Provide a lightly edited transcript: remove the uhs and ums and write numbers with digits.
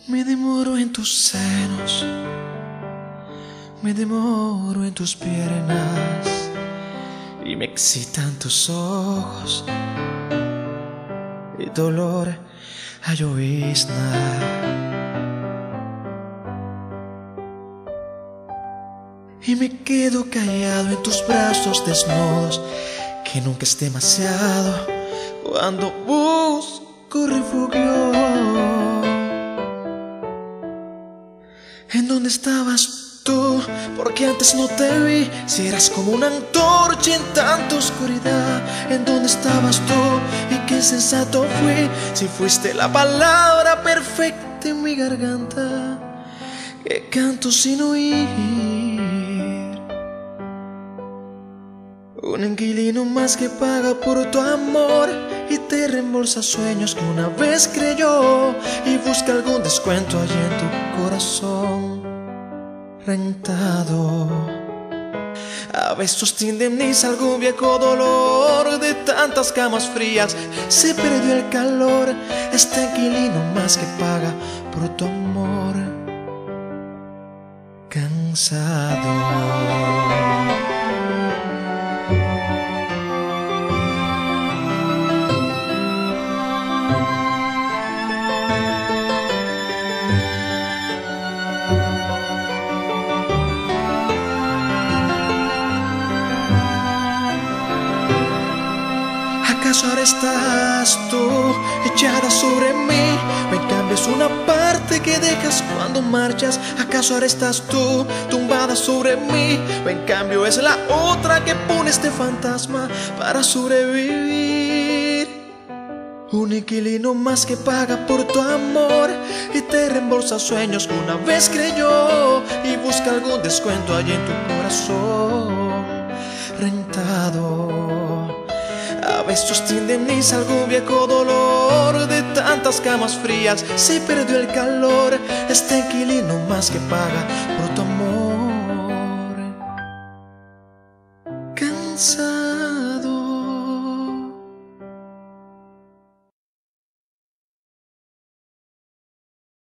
Me demoro en tus senos, me demoro en tus piernas y me excitan tus ojos y dolor a llovizna. Y me quedo callado en tus brazos desnudos, que nunca es demasiado cuando busco refugio. ¿En dónde estabas tú? Porque antes no te vi. Si eras como una antorcha en tanta oscuridad. ¿En dónde estabas tú? Y qué sensato fui. Si fuiste la palabra perfecta en mi garganta, que canto sin oír. Un inquilino más que paga por tu amor y te reembolsa sueños que una vez creyó, y busca algún descuento allí en tu corazón rentado. A besos te indemniza algún viejo dolor de tantas camas frías. Se perdió el calor, este inquilino más que paga por tu amor cansado. ¿Acaso ahora estás tú echada sobre mí? ¿Me cambias una parte que dejas cuando marchas? ¿Acaso ahora estás tú tumbada sobre mí? ¿O en cambio es la otra que pone este fantasma para sobrevivir? Un inquilino más que paga por tu amor y te reembolsa sueños que una vez creyó, y busca algún descuento allí en tu corazón rentado. A besos te indemniza algún viejo dolor de tantas camas frías. Se perdió el calor, este inquilino más que paga por tu amor cansado.